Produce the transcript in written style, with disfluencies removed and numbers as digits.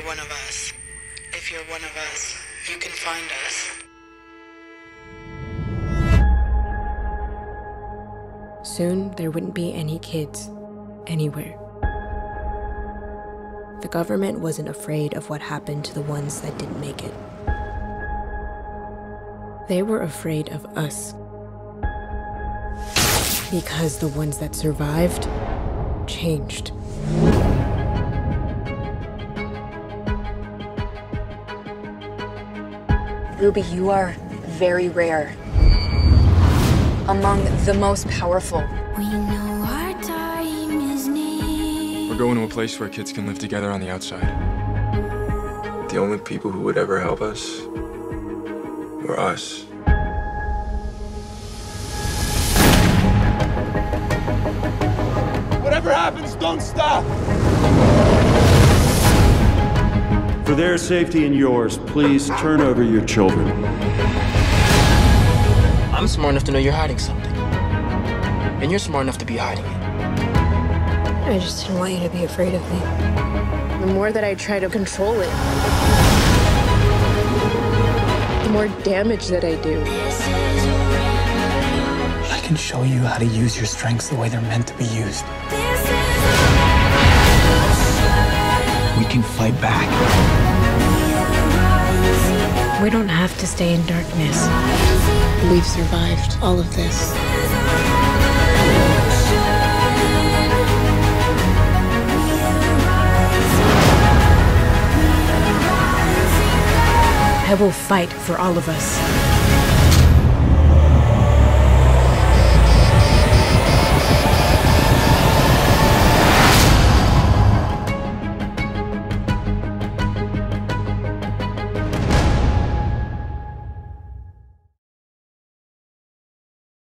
you're one of us. If you're one of us, you can find us. Soon, there wouldn't be any kids anywhere. The government wasn't afraid of what happened to the ones that didn't make it. They were afraid of us. Because the ones that survived changed. Ruby, you are very rare. Among the most powerful. We know our time is near. We're going to a place where kids can live together on the outside. The only people who would ever help us were us. Whatever happens, don't stop! For their safety and yours, please turn over your children. I'm smart enough to know you're hiding something. And you're smart enough to be hiding it. I just didn't want you to be afraid of me. The more that I try to control it, the more damage that I do. I can show you how to use your strengths the way they're meant to be used. We can fight back. We don't have to stay in darkness. We've survived all of this. I will fight for all of us.